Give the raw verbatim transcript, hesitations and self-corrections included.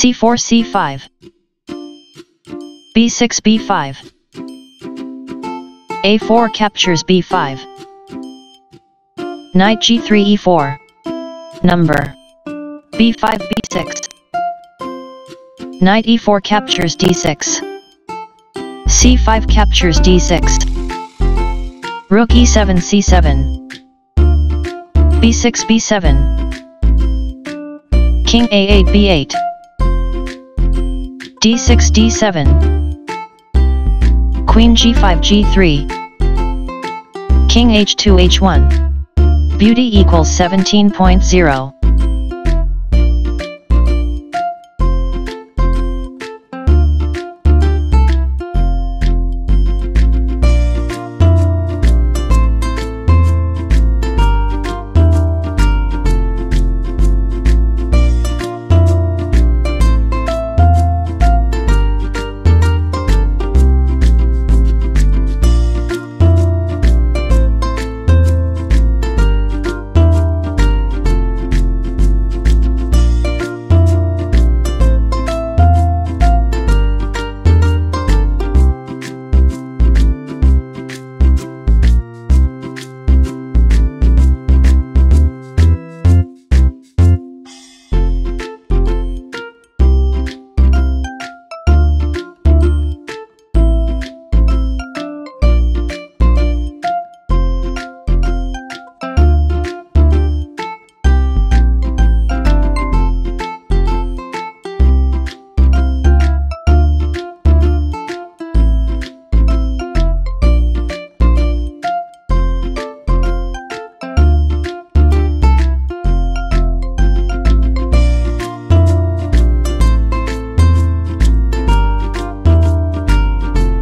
c four c five, b six b five, a four captures b five, knight g three e four, number, b five b six, knight e four captures d six, c five captures d six, rook e seven c seven, b six b seven, king a eight b eight, d six d seven, queen g five g three, king h two h one, beauty equals seventeen point zero.